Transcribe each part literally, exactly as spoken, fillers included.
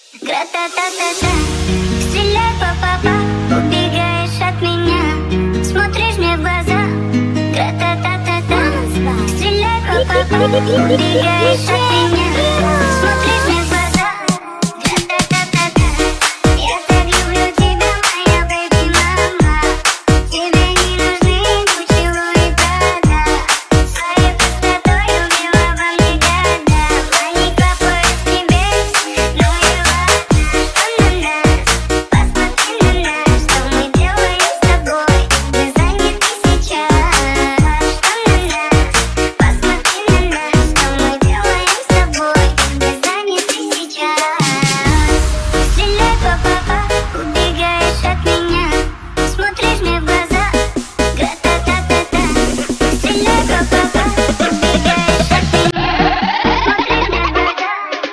Гра-та-та-та-та, стреляй, па-па-па, убегаешь от меня, смотришь мне в глаза. Гра-та-та-та-та, стреляй, па-па-па, убегаешь от меня, смотришь мне в глаза. Гра-та-та-та-та, я так люблю тебя, моя бэби-мама. Тебе не нужны Гуччи, Луи, Прада. Своей простотой убила во мне года. Маленькая поезд небес, ну и ладно. Что на нас? Посмотри на нас, что мы делаем с тобой. Мы заняты сейчас. Что на нас? Посмотри на нас, что мы делаем с тобой. Мы заняты сейчас. Стреляй, па-па-па, убегаешь от меня, смотришь мне в глаза. Гра-та-та-та-та, стреляй, па-па-па, убегаешь от меня, смотришь мне в глаза.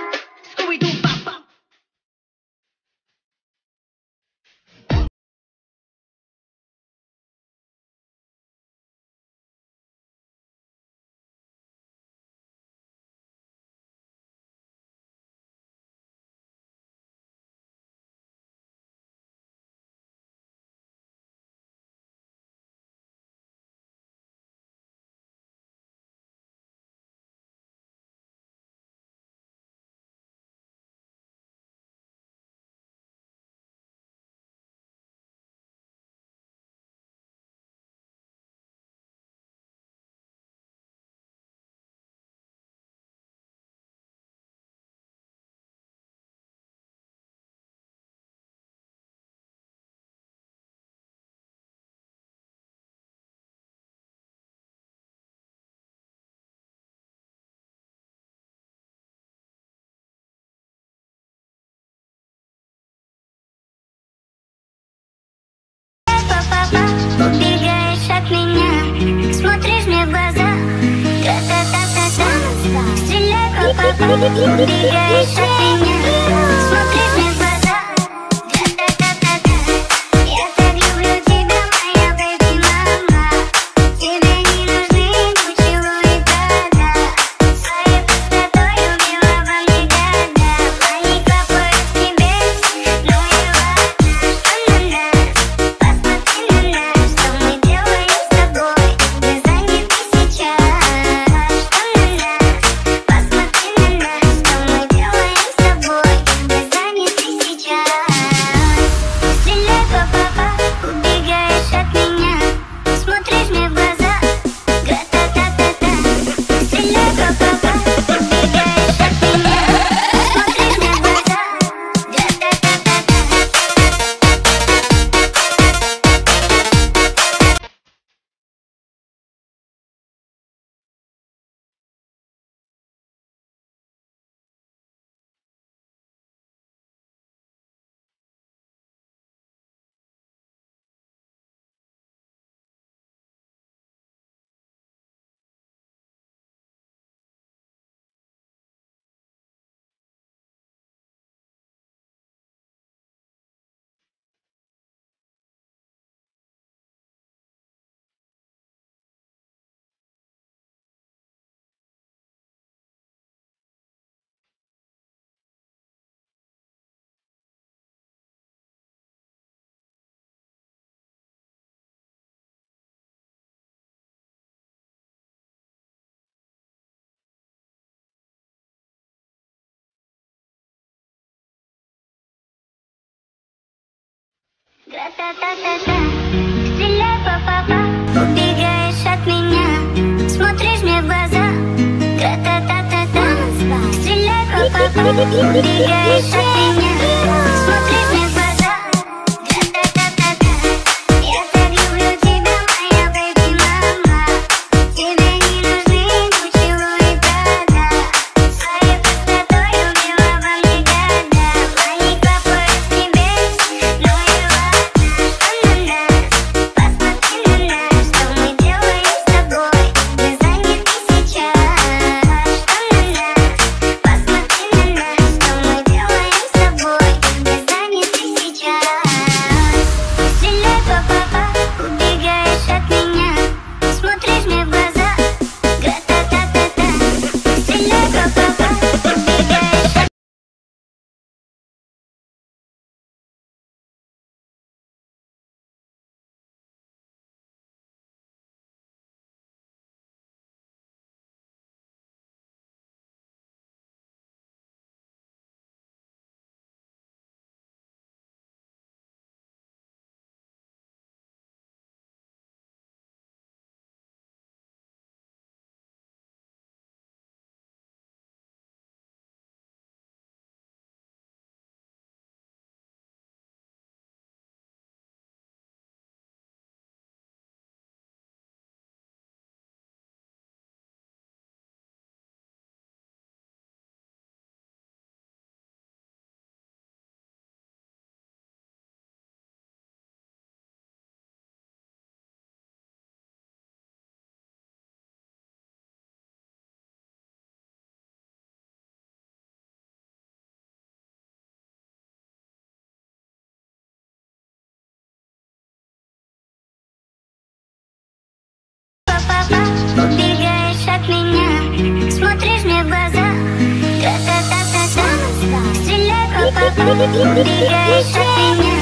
Па-па-па, убегаешь от меня, смотришь мне в глаза. Гра-та-та-та-та, стреляй, па-па-па, убегаешь от меня, смотришь мне в глаза. Гра-та-та-та-та, я так люблю тебя, моя бэби-мама. Тебе не нужны Гуччи, Луи, Прада. Своей простотой убила во мне года. Маленькая поезд небес, ну и ладно. Что на нас? Посмотри на нас, что мы делаем с тобой. Мы заняты сейчас. Что на нас? Посмотри на нас, что мы делаем с тобой. Мы заняты сейчас. Стреляй, па-па-па, убегаешь от меня, смотришь мне в глаза. Гра-та-та-та-та, стреляй, па-па-па, убегаешь от меня, смотришь мне в глаза. Гра-та-та-та-та. Гра-та-та-та-та, стреляй, па-па-па, убегаешь от меня, смотришь мне в глаза. Гра-та-та-та-та, стреляй, па-па-па, убегаешь от меня, смотришь мне в глаза. Гра-та-та-та-та, я так люблю тебя, моя бэби-мама. Тебе не нужны Гуччи, Луи, Прада. Своей простотой убила во мне года. Маленькая поезд небес, ну и ладно. Что на нас? Посмотри на нас, что мы делаем с тобой. Мы заняты сейчас. Что на нас? Посмотри на нас, что мы делаем с убегаешь от меня.